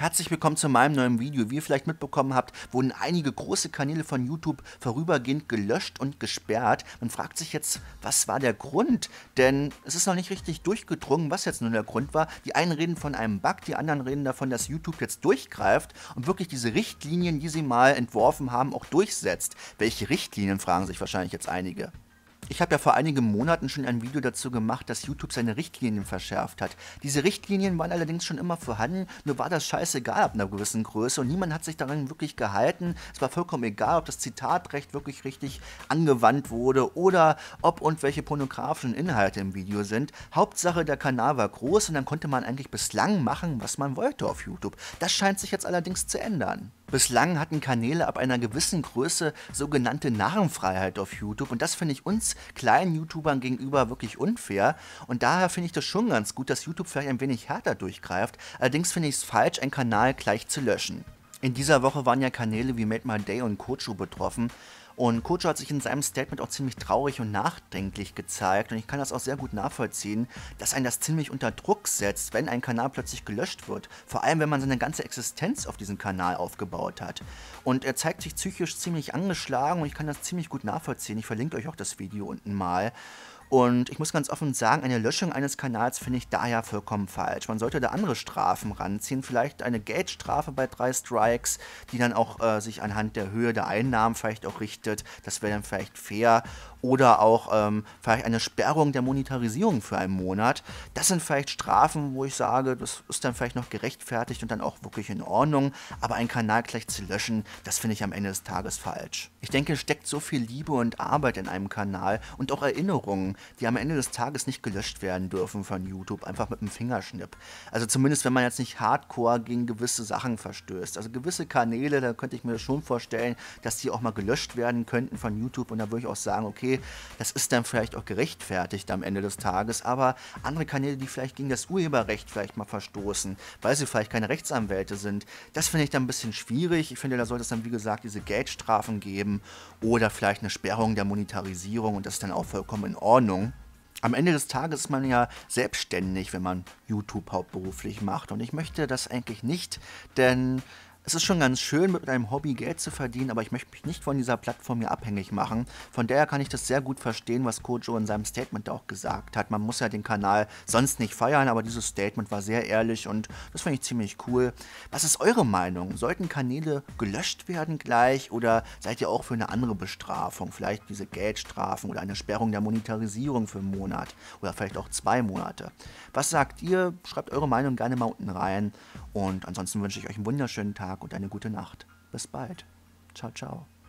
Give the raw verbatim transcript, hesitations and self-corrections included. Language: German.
Herzlich willkommen zu meinem neuen Video. Wie ihr vielleicht mitbekommen habt, wurden einige große Kanäle von YouTube vorübergehend gelöscht und gesperrt. Man fragt sich jetzt, was war der Grund? Denn es ist noch nicht richtig durchgedrungen, was jetzt nun der Grund war. Die einen reden von einem Bug, die anderen reden davon, dass YouTube jetzt durchgreift und wirklich diese Richtlinien, die sie mal entworfen haben, auch durchsetzt. Welche Richtlinien, fragen sich wahrscheinlich jetzt einige. Ich habe ja vor einigen Monaten schon ein Video dazu gemacht, dass YouTube seine Richtlinien verschärft hat. Diese Richtlinien waren allerdings schon immer vorhanden, nur war das scheißegal ab einer gewissen Größe und niemand hat sich daran wirklich gehalten. Es war vollkommen egal, ob das Zitatrecht wirklich richtig angewandt wurde oder ob und welche pornografischen Inhalte im Video sind. Hauptsache, der Kanal war groß und dann konnte man eigentlich bislang machen, was man wollte auf YouTube. Das scheint sich jetzt allerdings zu ändern. Bislang hatten Kanäle ab einer gewissen Größe sogenannte Narrenfreiheit auf YouTube und das finde ich uns kleinen YouTubern gegenüber wirklich unfair und daher finde ich das schon ganz gut, dass YouTube vielleicht ein wenig härter durchgreift. Allerdings finde ich es falsch, einen Kanal gleich zu löschen. In dieser Woche waren ja Kanäle wie Made My Day und Kojo betroffen. Und Kojo hat sich in seinem Statement auch ziemlich traurig und nachdenklich gezeigt und ich kann das auch sehr gut nachvollziehen, dass einen das ziemlich unter Druck setzt, wenn ein Kanal plötzlich gelöscht wird. Vor allem, wenn man seine ganze Existenz auf diesem Kanal aufgebaut hat. Und er zeigt sich psychisch ziemlich angeschlagen und ich kann das ziemlich gut nachvollziehen. Ich verlinke euch auch das Video unten mal. Und ich muss ganz offen sagen, eine Löschung eines Kanals finde ich daher vollkommen falsch. Man sollte da andere Strafen ranziehen, vielleicht eine Geldstrafe bei drei Strikes, die dann auch äh, sich anhand der Höhe der Einnahmen vielleicht auch richtet. Das wäre dann vielleicht fair. Oder auch ähm, vielleicht eine Sperrung der Monetarisierung für einen Monat. Das sind vielleicht Strafen, wo ich sage, das ist dann vielleicht noch gerechtfertigt und dann auch wirklich in Ordnung. Aber einen Kanal gleich zu löschen, das finde ich am Ende des Tages falsch. Ich denke, es steckt so viel Liebe und Arbeit in einem Kanal und auch Erinnerungen, die am Ende des Tages nicht gelöscht werden dürfen von YouTube, einfach mit einem Fingerschnipp. Also zumindest, wenn man jetzt nicht hardcore gegen gewisse Sachen verstößt. Also gewisse Kanäle, da könnte ich mir schon vorstellen, dass die auch mal gelöscht werden könnten von YouTube und da würde ich auch sagen, okay, das ist dann vielleicht auch gerechtfertigt am Ende des Tages, aber andere Kanäle, die vielleicht gegen das Urheberrecht vielleicht mal verstoßen, weil sie vielleicht keine Rechtsanwälte sind, das finde ich dann ein bisschen schwierig. Ich finde, da sollte es dann, wie gesagt, diese Geldstrafen geben oder vielleicht eine Sperrung der Monetarisierung und das ist dann auch vollkommen in Ordnung. Am Ende des Tages ist man ja selbstständig, wenn man YouTube hauptberuflich macht und ich möchte das eigentlich nicht, denn es ist schon ganz schön, mit einem Hobby Geld zu verdienen, aber ich möchte mich nicht von dieser Plattform hier abhängig machen. Von daher kann ich das sehr gut verstehen, was Kojo in seinem Statement auch gesagt hat. Man muss ja den Kanal sonst nicht feiern, aber dieses Statement war sehr ehrlich und das finde ich ziemlich cool. Was ist eure Meinung? Sollten Kanäle gelöscht werden gleich oder seid ihr auch für eine andere Bestrafung? Vielleicht diese Geldstrafen oder eine Sperrung der Monetarisierung für einen Monat oder vielleicht auch zwei Monate. Was sagt ihr? Schreibt eure Meinung gerne mal unten rein und ansonsten wünsche ich euch einen wunderschönen Tag und eine gute Nacht. Bis bald. Ciao, ciao.